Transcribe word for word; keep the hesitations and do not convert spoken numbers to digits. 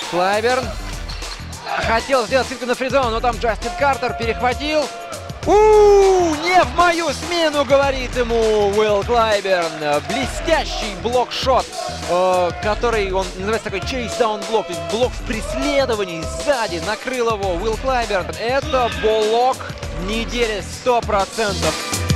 Клайберн хотел сделать скидку на фризон, но там Джастин Картер перехватил. У-у-у, не в мою смену, говорит ему Уилл Клайберн. Блестящий блок-шот, э, который он называется такой чейс-даун-блок, то есть блок в преследовании сзади. Накрыл его Уилл Клайберн. Это блок недели сто процентов.